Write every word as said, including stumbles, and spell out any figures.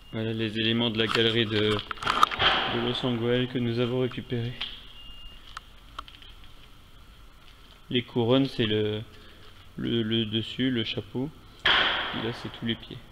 Voilà les éléments de la galerie de, de Los Angeles que nous avons récupérés. Les couronnes, c'est le, le, le dessus, le chapeau. Et là, c'est tous les pieds.